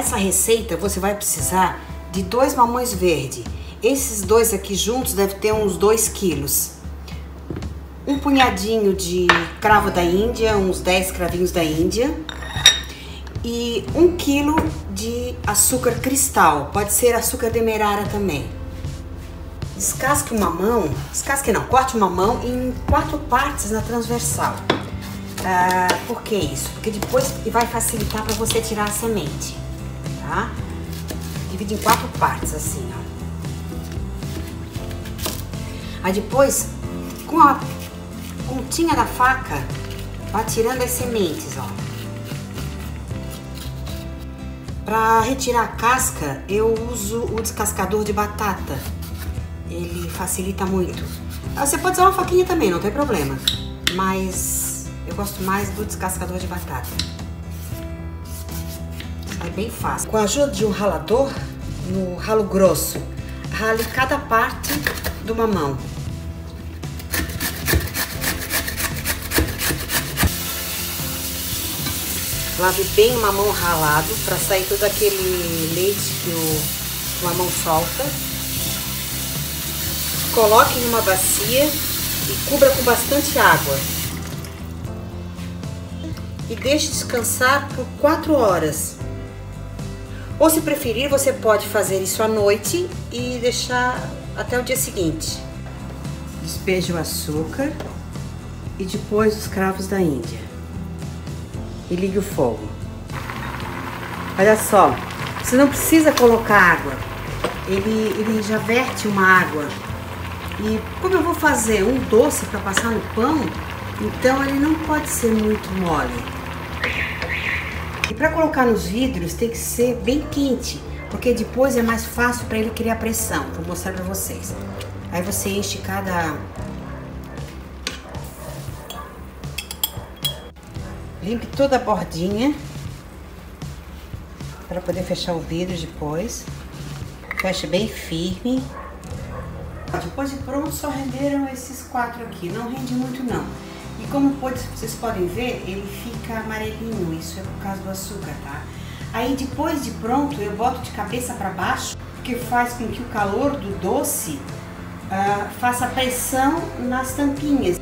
essa receita você vai precisar de 2 mamões verdes. Esses dois aqui juntos devem ter uns 2 quilos. Um punhadinho de cravo da Índia, uns 10 cravinhos da Índia. E 1 quilo de açúcar cristal, pode ser açúcar demerara também. Descasque o mamão, descasque não, corte o mamão em 4 partes na transversal. Por que isso? Porque depois vai facilitar para você tirar a semente, tá? Divide em 4 partes assim, ó. Aí depois, com a pontinha da faca, vai tirando as sementes, ó. Para retirar a casca, eu uso o descascador de batata. Ele facilita muito. Você pode usar uma faquinha também, não tem problema. Mas eu gosto mais do descascador de batata. É bem fácil. Com a ajuda de um ralador, no ralo grosso, rale cada parte do mamão. Lave bem o mamão ralado para sair todo aquele leite que o mamão solta. Coloque em uma bacia e cubra com bastante água. E deixe descansar por 4 horas. Ou se preferir, você pode fazer isso à noite e deixar até o dia seguinte. Despeje o açúcar e depois os cravos da Índia. E ligue o fogo. Olha só, você não precisa colocar água. Ele já verte uma água. E como eu vou fazer um doce para passar no pão, então ele não pode ser muito mole. E para colocar nos vidros tem que ser bem quente, porque depois é mais fácil para ele criar pressão. Vou mostrar para vocês. Aí você enche cada... Limpe toda a bordinha para poder fechar o vidro depois. Feche bem firme. Depois de pronto, só renderam esses 4 aqui. Não rende muito não. E como vocês podem ver, ele fica amarelinho. Isso é por causa do açúcar, tá? Aí depois de pronto, eu boto de cabeça para baixo, porque faz com que o calor do doce faça pressão nas tampinhas.